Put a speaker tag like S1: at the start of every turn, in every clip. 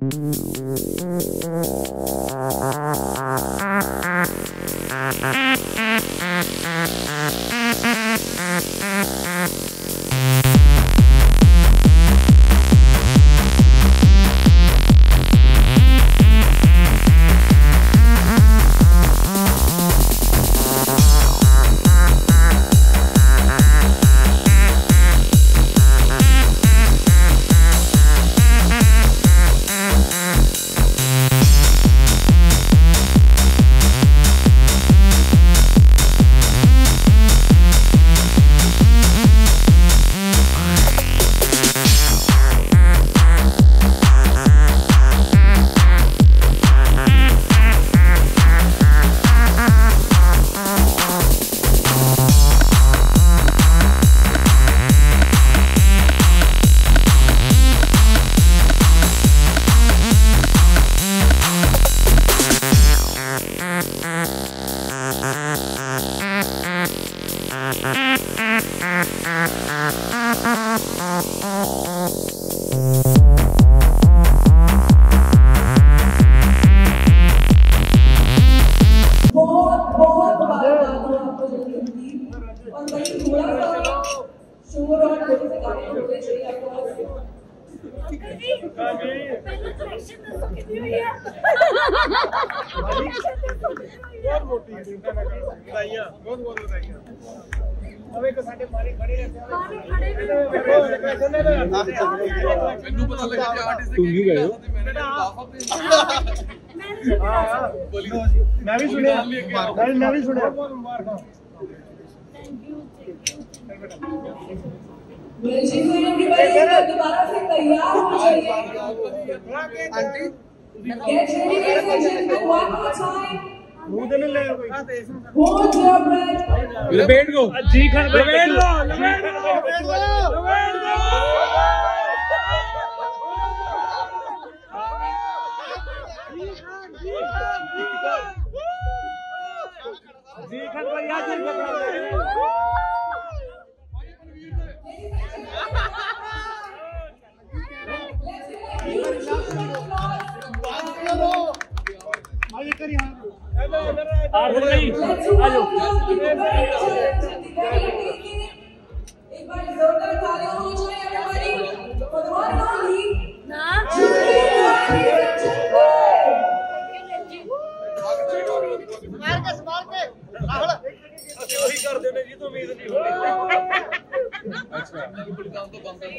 S1: मैं भी सुनिया दोबारा से तैयार हो जाइए aunty get ready ladies and gentlemen one more time hold your breath
S2: लपेट को जी खान लपेट लो जी खान भैया जी
S1: एक बार जोरदार तालियां हो जाए everybody for the one and only संभाल के राहुल ਅਸੀਂ ਉਹੀ ਕਰਦੇ ਨੇ ਜੀ ਤੋਂ ਉਮੀਦ ਨਹੀਂ ਹੁੰਦੀ ਅੱਛਾ ਕੰਮ ਤੋਂ ਬੰਦ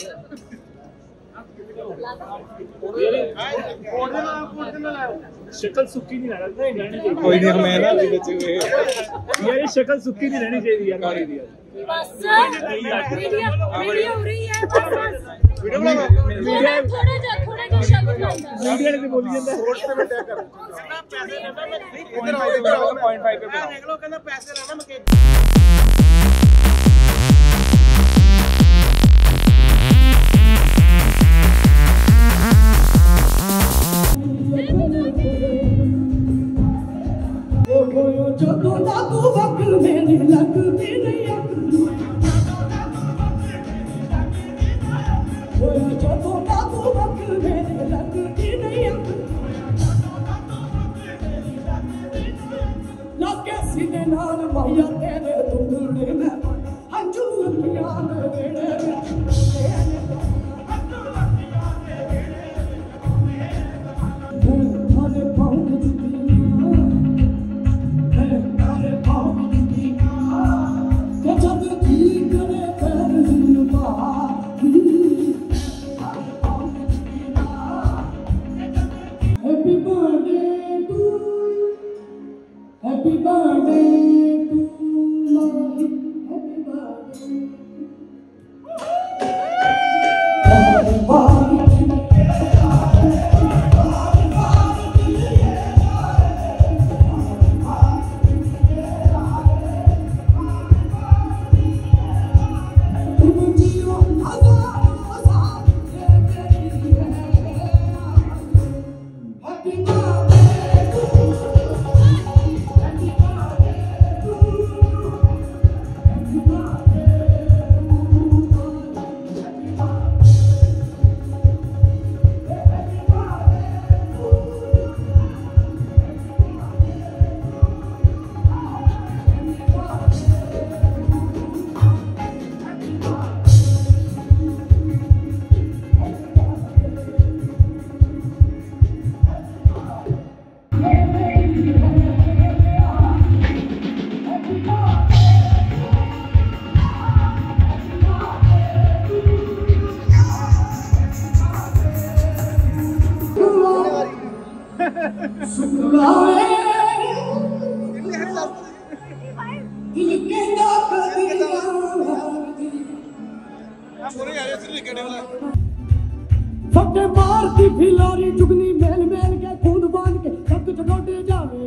S2: शक्ल सुक्की नहीं रहनी चाहिए कोई नहीं हमें ना बचे हुए यार ये शक्ल सुक्की नहीं रहनी चाहिए यार गाड़ी दी
S3: बस वीडियो हो रही है बस वीडियो थोड़ा जा शब्द
S2: मीडिया ने बोली ਜਾਂਦਾ
S1: सोर्स पे मैं टैग कर पैसे लेना मैं इधर आओ 0.5 पे देख लो कहना पैसे लेना मैं
S4: ਜਦੋਂ ਦਾ ਤੂੰ ਵਕ ਮੈਨੂੰ ਲੱਗਦੀ ਨਹੀਂ ਓਏ ਜਦੋਂ ਦਾ ਤੂੰ ਵਕ ਮੈਨੂੰ ਲੱਗਦੀ ਨਹੀਂ ਲੱਗੇ ਸੀਨੇ ਨਾਲ ਮਾਇਆ ਤੇਰੇ ਦੁੱਲੇ ਮੈਂ सुखवाए दिल के फटे मारती फिलारी जुगनी मेल मेल के खून बांध के सब कुछ लौटे जावे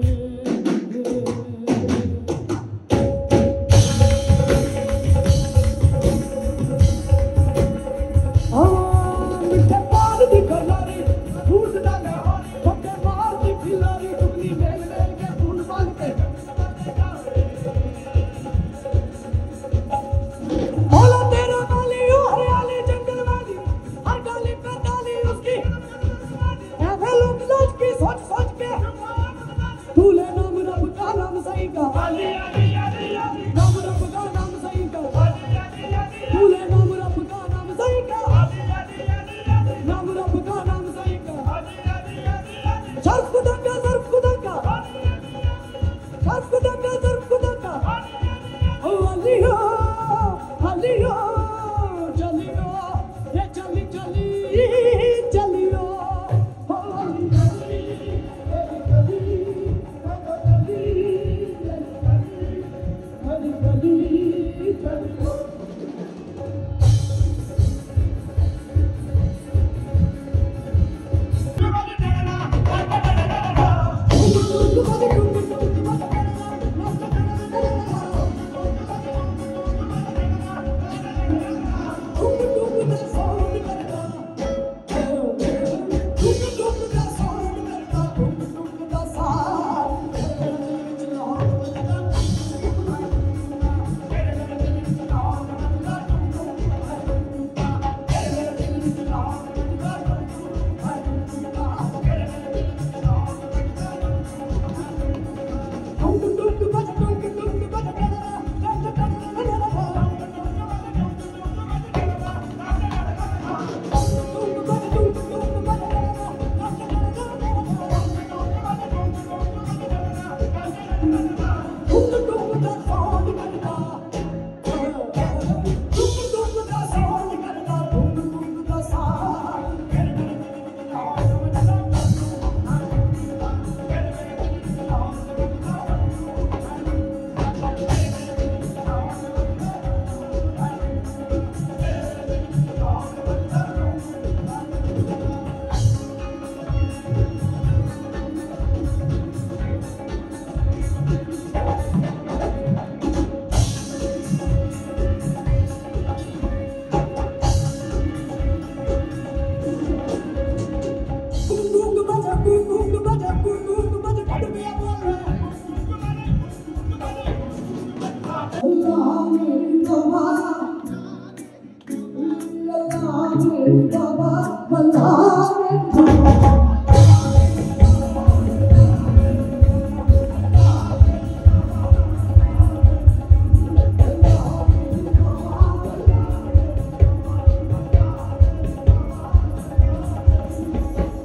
S4: मिठे पान दी कलारी दूध डाले फटे मारती फिलारी जुगनी मेल मेल के खून बांध के ओला तेरा नाली ओ हरियाली जंगल वाली हर गाली पे डाली उसकी ऐसे लोग सोच के सोच सोच के तूले नाम रब का नाम सही का नाम रब का नाम सही का तूले नाम रब का नाम सही का नाम रब का नाम सही का सर्फ खुदा सर्फ खुदा सर्फ खुदा सर्फ खुदा ओ अली हो